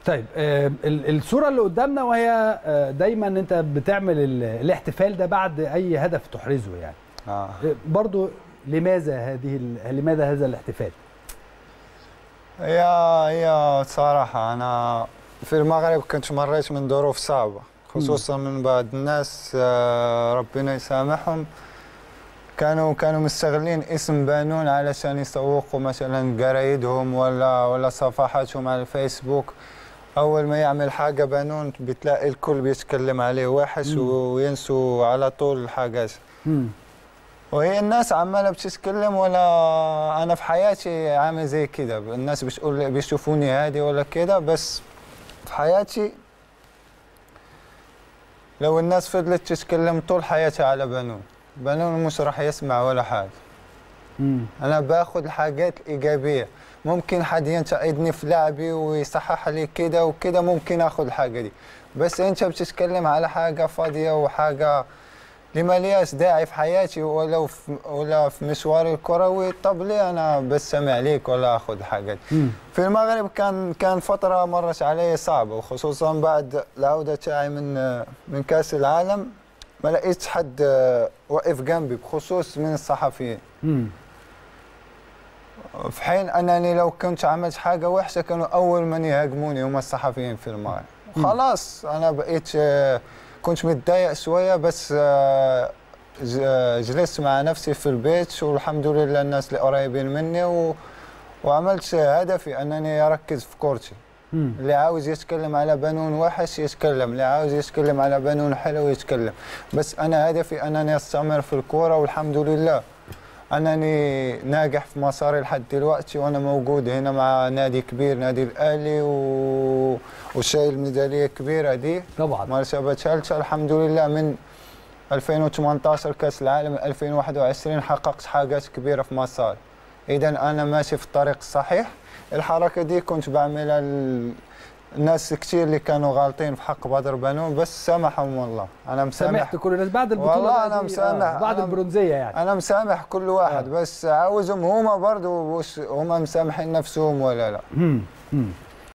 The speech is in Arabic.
طيب الصوره اللي قدامنا وهي دايما انت بتعمل الاحتفال ده بعد اي هدف تحرزه يعني. برضو لماذا هذا الاحتفال؟ هي صراحه انا في المغرب كنت مريت من ظروف صعبه، خصوصا من بعض الناس ربنا يسامحهم كانوا مستغلين اسم بانون علشان يسوقوا مثلا قرايدهم ولا صفحاتهم على الفيسبوك. اول ما يعمل حاجه بانون بتلاقي الكل بيتكلم عليه وحش وينسوا على طول الحاجات. وهي الناس عماله بتتكلم، ولا انا في حياتي عامل زي كده، الناس بتقول بيشوفوني هادي ولا كده، بس في حياتي لو الناس فضلت تتكلم طول حياتها على بانون مش راح يسمع ولا حاجه. انا باخذ الحاجات الايجابيه، ممكن حد ينتقدني في لعبي ويصحح لي كده وكده، ممكن اخذ الحاجه دي، بس انت بتتكلم على حاجه فاضيه وحاجه اللي ما ليهاش داعي في حياتي ولا في مشواري الكروي. طب ليه انا بستمع ليك ولا اخذ الحاجات؟ في المغرب كان فتره مرت علي صعبه، وخصوصا بعد العوده تاعي من كاس العالم ما لقيتش حد وقف جنبي بخصوص من الصحفيين. في حين انني لو كنت عملت حاجه وحشه كانوا اول من يهاجموني هم الصحفيين في المغرب. خلاص انا بقيت كنت متضايق شويه، بس جلست مع نفسي في البيت والحمد لله الناس اللي قريبين مني وعملت هدفي انني اركز في كورتي. اللي عاوز يتكلم على بانون وحش يتكلم، اللي عاوز يتكلم على بانون حلو يتكلم، بس انا هدفي انني استمر في الكوره، والحمد لله انني ناجح في مساري لحد دلوقتي، وانا موجود هنا مع نادي كبير نادي الاهلي وشايل ميداليه كبيره دي طبعا مرتبه ثالثه الحمد لله. من 2018 كاس العالم 2021 حققت حاجات كبيره في مساري، اذا انا ماشي في الطريق الصحيح. الحركه دي كنت بعملها الناس كثير اللي كانوا غالطين في حق بدر بانون، بس سامحهم والله. انا مسامح، سامحت كل الناس بعد البطوله والله انا مسامح بعد البرونزيه يعني. انا مسامح كل واحد بس عاوزهم هما برضه هما مسامحين نفسهم ولا لا.